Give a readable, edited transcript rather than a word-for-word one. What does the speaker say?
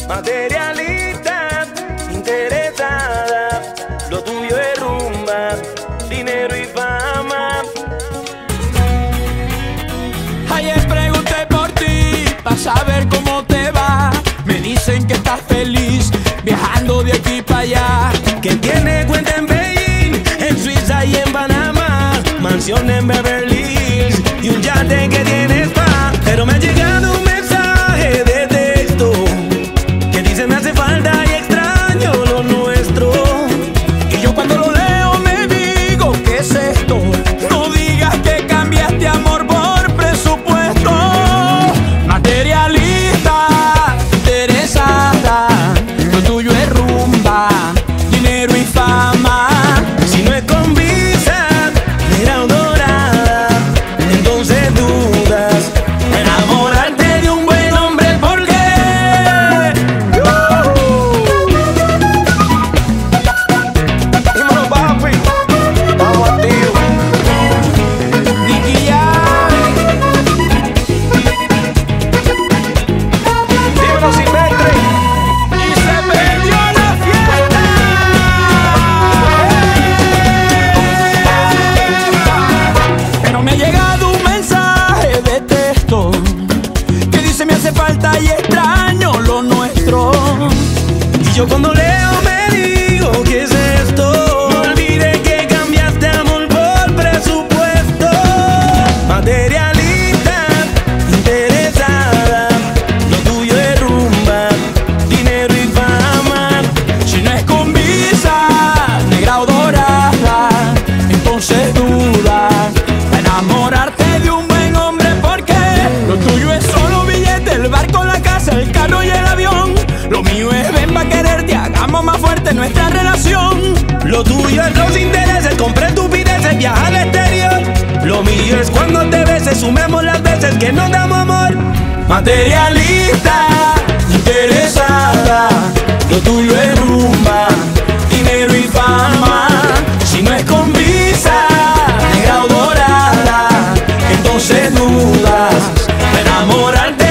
Materialista, interesada, lo tuyo es rumba, dinero y fama. Ayer pregunté por ti, para saber cómo te va. Me dicen que estás feliz, viajando de aquí para allá. Que tiene cuenta en Beijing, en Suiza y en Panamá, mansión en Beverly Hills y un yate que tiene spa. Pero me ha llegado un mensaje de texto que dice me hace falta y extraño lo nuestro. Y yo cuando lo leo me digo, ¿qué es esto? No digas que cambiaste amor por presupuesto. Materialista, interesada, lo tuyo es rumba, dinero y fama. Si no es con visa, mira dorada, entonces dudas enamorarte de un buen hombre. ¿Por qué? Dímelo, papi, estamos activos. Nicky Jam. Dímelo, Silvestre. Y se perdió la fiesta. Pero me ha llegado un mensaje de texto que dice me hace falta y extraño lo nuestro. Y yo cuando leo me digo, ¿qué es esto? No olvidé que cambiaste amor por presupuesto. Materialista, interesada, lo tuyo es rumba, dinero y fama. Si no es con visa, negra o dorada, entonces dudas enamorarte de un buen hombre. Porque lo tuyo es solo billete, el barco, la casa, el carro y el avión. Lo mío es ven pa' quererte, hagamos más fuerte nuestra relación. Lo tuyo es los intereses, compré estupideces, viajar al exterior. Lo mío es cuando te beses, sumemos las veces que nos damos amor. Materialista, interesada, lo tuyo es rumba, dinero y fama. Si no es con visa, negra o dorada, entonces dudas enamorarte